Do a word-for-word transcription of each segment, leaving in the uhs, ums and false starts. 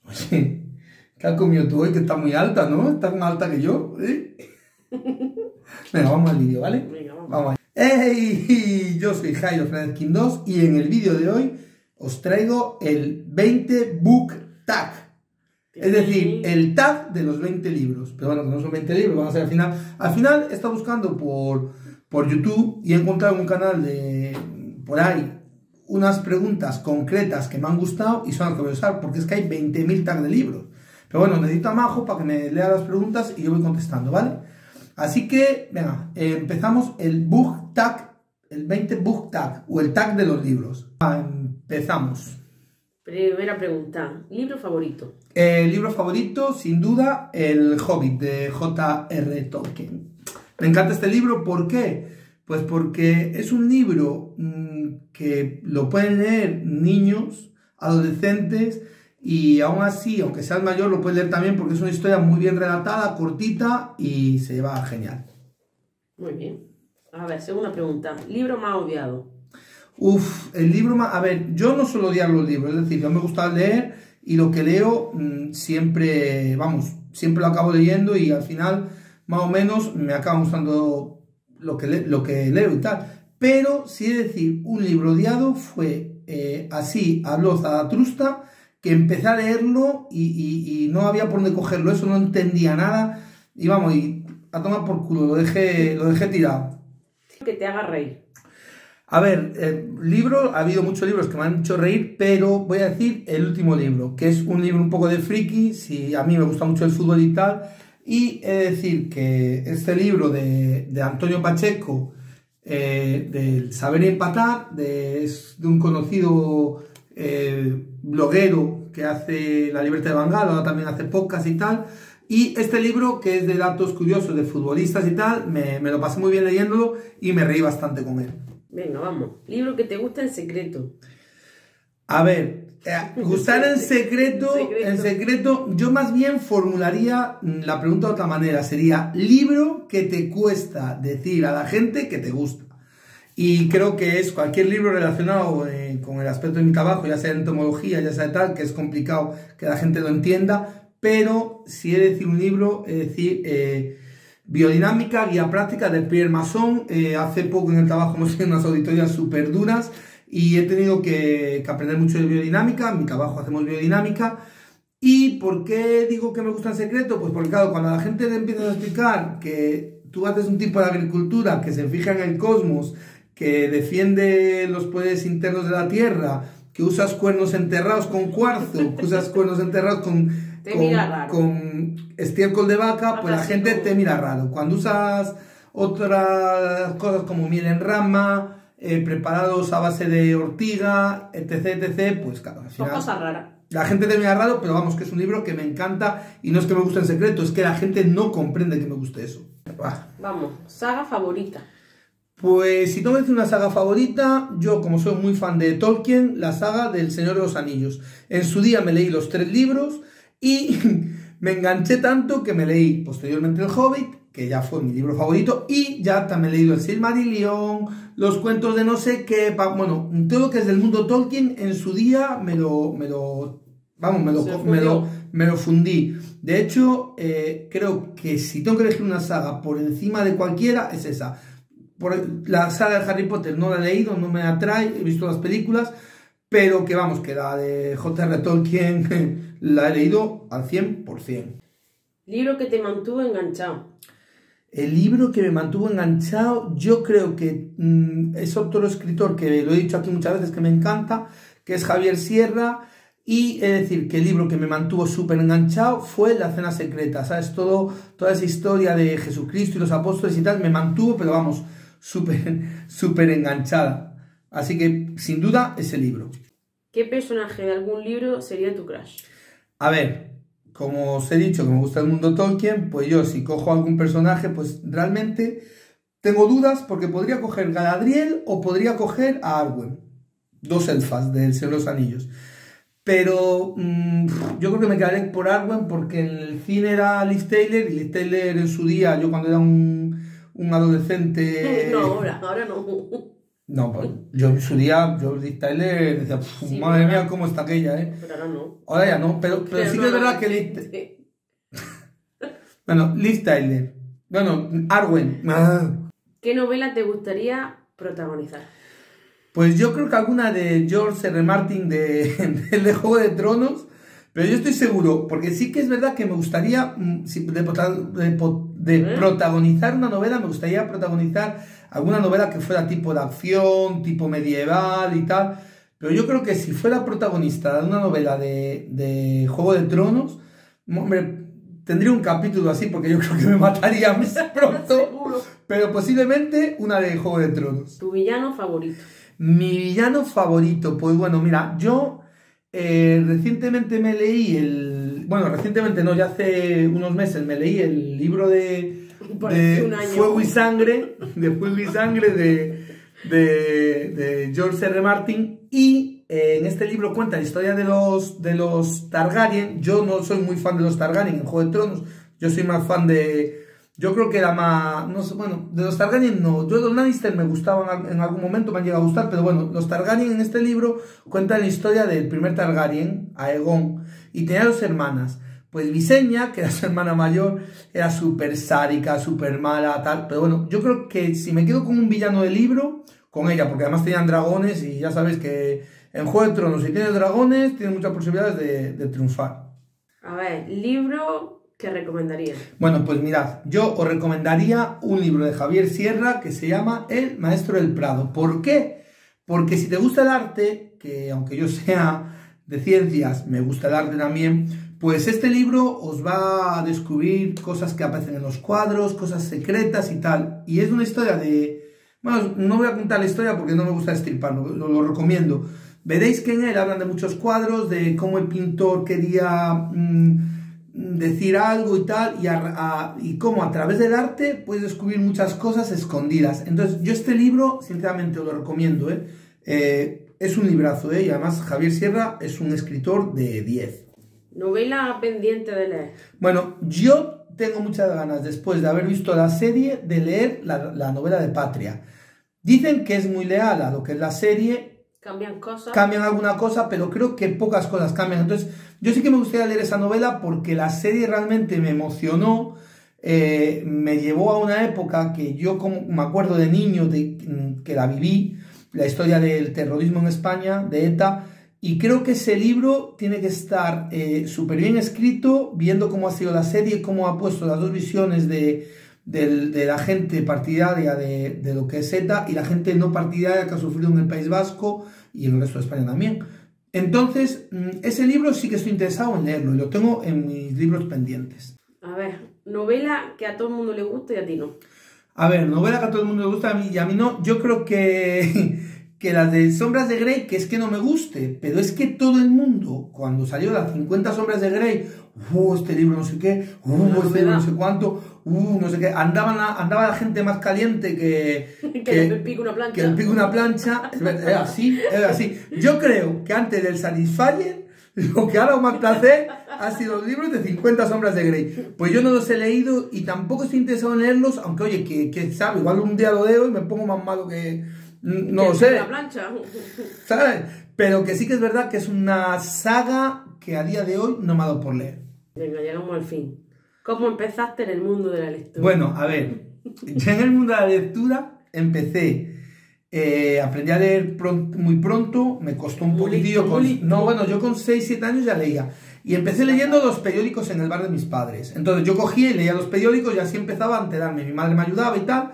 Oye, ¿qué has comido tú hoy? Que está muy alta, ¿no? Estás más alta que yo, ¿eh? Venga, vamos al vídeo, ¿vale? Venga, vamos. Vamos allá. ¡Hey! Yo soy Jairo Fernández King dos y en el vídeo de hoy os traigo el veinte Book Tag. Es decir, el tag de los veinte libros. Pero bueno, que no son veinte libros, van a ser al final. Al final he estado buscando por, por YouTube y he encontrado un canal de por ahí unas preguntas concretas que me han gustado y son las que voy a usar, porque es que hay veinte mil tags de libros. Pero bueno, necesito a Majo para que me lea las preguntas y yo voy contestando, ¿vale? Así que, venga, eh, empezamos el Book Tag, el veinte Book Tag, o el tag de los libros. Ah, empezamos. Primera pregunta, ¿libro favorito? El libro favorito, sin duda, El Hobbit, de J R Tolkien. Me encanta este libro, ¿por qué? Pues porque es un libro mmm, que lo pueden leer niños, adolescentes, y aún así, aunque seas mayor, lo puedes leer también porque es una historia muy bien relatada, cortita y se lleva genial. Muy bien. A ver, segunda pregunta, ¿libro más odiado? Uf, el libro más... A ver, yo no suelo odiar los libros, es decir, yo me gusta leer y lo que leo mmm, siempre, vamos, siempre lo acabo leyendo y al final, más o menos, me acaba gustando lo que, le, lo que leo y tal. Pero, sí he de decir, un libro odiado fue eh, Así habló Zaratrusta, que empecé a leerlo y, y, y no había por dónde cogerlo, eso no entendía nada y vamos, y a tomar por culo, lo dejé, lo dejé tirado. Que te haga reír. A ver, eh, libro, ha habido muchos libros que me han hecho reír, pero voy a decir el último libro, que es un libro un poco de friki, si a mí me gusta mucho el fútbol y tal, y he de decir que este libro de, de Antonio Pacheco, eh, del Saber y Empatar, de, es de un conocido eh, bloguero que hace La Libertad de Bangal, ahora también hace podcast y tal, y este libro que es de datos curiosos de futbolistas y tal, me, me lo pasé muy bien leyéndolo y me reí bastante con él. Venga, vamos. Libro que te gusta en secreto. A ver, eh, gustar en secreto, secreto, en secreto, yo más bien formularía la pregunta de otra manera, sería libro que te cuesta decir a la gente que te gusta. Y creo que es cualquier libro relacionado eh, con el aspecto de mi trabajo, ya sea en entomología, ya sea tal, que es complicado que la gente lo entienda, pero si he de decir un libro, es decir, eh, Biodinámica, guía práctica de Pierre Masson. Eh, hace poco en el trabajo hemos tenido unas auditorías súper duras y he tenido que, que aprender mucho de biodinámica. En mi trabajo hacemos biodinámica. ¿Y por qué digo que me gusta en secreto? Pues porque claro, cuando la gente te empieza a explicar que tú haces un tipo de agricultura que se fija en el cosmos, que defiende los poderes internos de la Tierra, que usas cuernos enterrados con cuarzo, que usas cuernos enterrados con... Te con, mira raro. con estiércol de vaca, pues la gente te mira raro. Cuando usas otras cosas como miel en rama, eh, preparados a base de ortiga, etc, etc, pues claro, al final... Son cosas raras. La gente te mira raro, pero vamos, que es un libro que me encanta y no es que me guste en secreto, es que la gente no comprende que me guste eso. Bah. Vamos, saga favorita. Pues si tengo que decir una saga favorita, yo como soy muy fan de Tolkien, la saga del Señor de los Anillos. En su día me leí los tres libros y me enganché tanto que me leí posteriormente El Hobbit, que ya fue mi libro favorito, y ya también he leído el Silmarillion, los cuentos de no sé qué, bueno, todo lo que es del mundo Tolkien, en su día me lo, me lo, vamos, me lo, me lo, me lo fundí. De hecho, eh, creo que si tengo que elegir una saga por encima de cualquiera, es esa. Por la saga de Harry Potter no la he leído, no me atrae, he visto las películas, pero que vamos, que la de J R Tolkien la he leído al cien por cien. Libro que te mantuvo enganchado. El libro que me mantuvo enganchado, yo creo que mmm, es otro escritor que lo he dicho aquí muchas veces que me encanta, que es Javier Sierra, y es decir, que el libro que me mantuvo súper enganchado fue La Cena Secreta, ¿sabes? Todo, toda esa historia de Jesucristo y los apóstoles y tal, me mantuvo, pero vamos, súper, súper enganchada. Así que, sin duda, ese libro. ¿Qué personaje de algún libro sería tu crush? A ver, como os he dicho que me gusta el mundo Tolkien, pues yo si cojo algún personaje, pues realmente tengo dudas porque podría coger Galadriel o podría coger a Arwen, dos elfas del Señor de los Anillos. Pero mmm, yo creo que me quedaré por Arwen porque en el cine era Liv Tyler y Liv Tyler en su día, yo cuando era un, un adolescente... No, ahora, ahora no. No, pues yo en su día, yo Liv Tyler decía, Sí, madre ¿verdad? mía, cómo está aquella, ¿eh? Pero ahora no. Ahora ya no, pero, pero, Pero sí no, que es no, verdad que Liv, sí. bueno, Liv Tyler, bueno, Arwen, ah, ¿Qué novela te gustaría protagonizar? pues yo creo que alguna de George R. R. Martin de, de, de Juego de Tronos, pero yo estoy seguro, porque sí que es verdad que me gustaría, mm, si de, prota- de po- de ¿Eh? protagonizar una novela, me gustaría protagonizar alguna novela que fuera tipo de acción, tipo medieval y tal, pero yo creo que si fuera protagonista de una novela de, de Juego de Tronos, hombre, tendría un capítulo así, porque yo creo que me matarían pronto, Seguro. pero posiblemente una de Juego de Tronos. ¿Tu villano favorito? Mi villano favorito, pues bueno, mira, yo eh, recientemente me leí el... Bueno, recientemente no, ya hace unos meses me leí el libro de, Parece de un año. Fuego y Sangre, de Fuego y Sangre de, de, de George R. R. Martin, y eh, en este libro cuenta la historia de los, de los Targaryen. Yo no soy muy fan de los Targaryen en Juego de Tronos, yo soy más fan de... Yo creo que era más, no sé, bueno, de los Targaryen no, yo de los Lannister me gustaban en algún momento, me han llegado a gustar, pero bueno, los Targaryen en este libro cuentan la historia del primer Targaryen, Aegon, y tenía dos hermanas, pues Visenya, que era su hermana mayor, era súper sádica, súper mala, tal, pero bueno, yo creo que si me quedo con un villano del libro, con ella, porque además tenían dragones y ya sabes que en Juego de Tronos, si tienes dragones, tienes muchas posibilidades de, de triunfar. A ver, libro que recomendarías. Bueno, pues mirad, yo os recomendaría un libro de Javier Sierra que se llama El Maestro del Prado. ¿Por qué? Porque si te gusta el arte, que aunque yo sea de ciencias, me gusta el arte también, pues este libro os va a descubrir cosas que aparecen en los cuadros, cosas secretas y tal. Y es una historia de... Bueno, no voy a contar la historia porque no me gusta destriparlo, lo, lo recomiendo. Veréis que en él hablan de muchos cuadros, de cómo el pintor quería... Mmm, decir algo y tal, y, a, a, y cómo a través del arte puedes descubrir muchas cosas escondidas. Entonces, yo este libro, sinceramente, os lo recomiendo, ¿eh? Eh, es un librazo, ¿eh? Y además Javier Sierra es un escritor de diez. Novela pendiente de leer. Bueno, yo tengo muchas ganas, después de haber visto la serie, de leer la, la novela de Patria. Dicen que es muy leal a lo que es la serie. Cambian cosas. Cambian alguna cosa, pero creo que pocas cosas cambian. Entonces, yo sí que me gustaría leer esa novela porque la serie realmente me emocionó, eh, me llevó a una época que yo como me acuerdo de niño, de, que la viví, la historia del terrorismo en España, de ETA, y creo que ese libro tiene que estar eh, súper bien escrito, viendo cómo ha sido la serie, cómo ha puesto las dos visiones de... De, de la gente partidaria de, de lo que es ETA y la gente no partidaria que ha sufrido en el País Vasco y en el resto de España también. Entonces, ese libro sí que estoy interesado en leerlo y lo tengo en mis libros pendientes. A ver, novela que a todo el mundo le gusta y a ti no. A ver, novela que a todo el mundo le gusta a mí y a mí no. Yo creo que, que las de Sombras de Grey, que es que no me guste, pero es que todo el mundo, cuando salió las cincuenta Sombras de Grey, uh, este libro no sé qué, uh, este libro no sé cuánto, uh, no sé qué, andaban la, andaba la gente más caliente que... que, que el pico una plancha. Que el pico una plancha, es así, es así. Yo creo que antes del Satisfyer, lo que ha dado más placer ha sido los libros de cincuenta Sombras de Grey. Pues yo no los he leído y tampoco estoy interesado en leerlos, aunque oye, que, que sabe, igual un día lo leo y me pongo más malo que... No que lo sé. Una plancha. ¿Sabes? Pero que sí que es verdad que es una saga que a día de hoy no me ha dado por leer. Venga, llegamos al fin. ¿Cómo empezaste en el mundo de la lectura? Bueno, a ver, yo en el mundo de la lectura empecé, eh, aprendí a leer pronto, muy pronto, me costó un Muy poquitillo. listo, Con, muy listo. no, bueno, yo con seis siete años ya leía. Y empecé leyendo los periódicos en el bar de mis padres. Entonces yo cogía y leía los periódicos y así empezaba a enterarme. Mi madre me ayudaba y tal,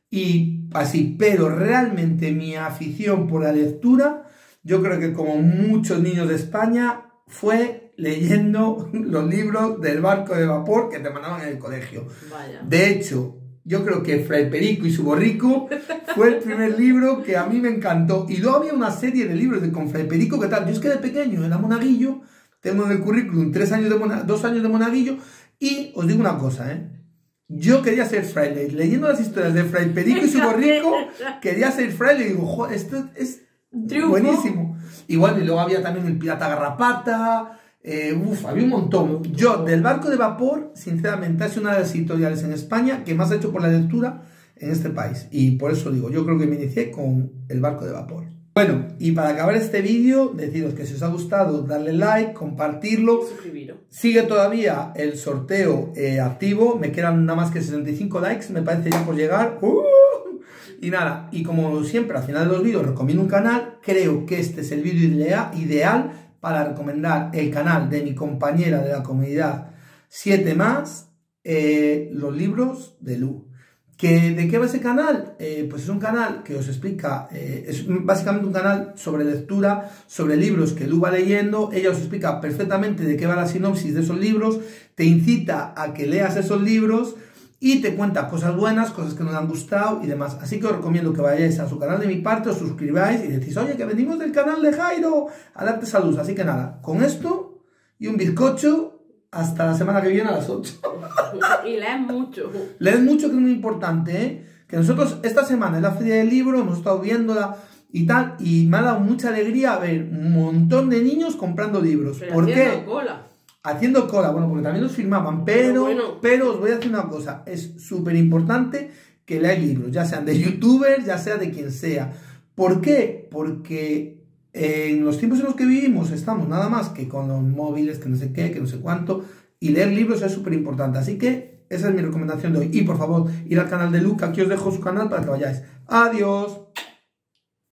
y así. Pero realmente mi afición por la lectura, yo creo que como muchos niños de España, fue leyendo los libros del barco de vapor que te mandaban en el colegio. Vaya. De hecho, yo creo que Fray Perico y su borrico fue el primer libro que a mí me encantó. Y luego había una serie de libros de con Fray Perico, ¿qué tal? Yo es que de pequeño era monaguillo, tengo en el currículum tres años de mona, dos años de monaguillo, y os digo una cosa, ¿eh? Yo quería ser fraile. Leyendo las historias de Fray Perico y su borrico, quería ser fraile y digo, joder, esto es Triunfo. buenísimo. Igual, y luego había también el Pirata Garrapata, eh, uf, había un montón. Yo, del barco de vapor, sinceramente, ha sido una de las editoriales en España que más ha hecho por la lectura en este país. Y por eso digo, yo creo que me inicié con el barco de vapor. Bueno, y para acabar este vídeo, deciros que si os ha gustado, darle like, compartirlo. Suscribiros. Sigue todavía el sorteo eh, activo. Me quedan nada más que sesenta y cinco likes, me parece ya por llegar. ¡Uh! Y nada, y como siempre al final de los vídeos recomiendo un canal, creo que este es el vídeo ideal para recomendar el canal de mi compañera de la comunidad siete más, eh, los libros de Lu. ¿Que, ¿De qué va ese canal? Eh, pues es un canal que os explica, eh, es básicamente un canal sobre lectura, sobre libros que Lu va leyendo. Ella os explica perfectamente de qué va la sinopsis de esos libros, te incita a que leas esos libros y te cuenta cosas buenas, cosas que nos han gustado y demás. Así que os recomiendo que vayáis a su canal de mi parte, os suscribáis y decís, oye, que venimos del canal de Jairo, a darte salud. Así que nada, con esto y un bizcocho, hasta la semana que viene a las ocho. Y lees mucho. Leed mucho, que es muy importante, ¿eh? Que nosotros esta semana en la Feria del Libro hemos estado viéndola y tal, y me ha dado mucha alegría ver un montón de niños comprando libros. Pero ¿Por qué? Cola. Haciendo cola, bueno, porque también los firmaban, pero, pero, bueno. pero os voy a decir una cosa, es súper importante que leáis libros, ya sean de youtubers, ya sea de quien sea. ¿Por qué? Porque en los tiempos en los que vivimos estamos nada más que con los móviles, que no sé qué, que no sé cuánto, y leer libros es súper importante. Así que esa es mi recomendación de hoy. Y por favor, ir al canal de Luca, aquí os dejo su canal para que vayáis. Adiós.